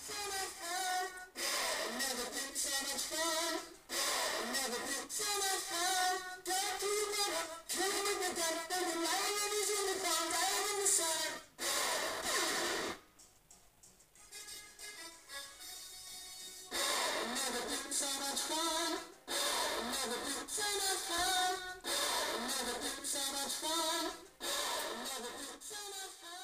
so much fun. Never been so much fun. Never been so much fun. Talk to your brother, kill him with the gun. Then the lion in his uniform, lying in the sun. Never been so much fun. Never been so much fun. Never been so much fun. Never been so much fun.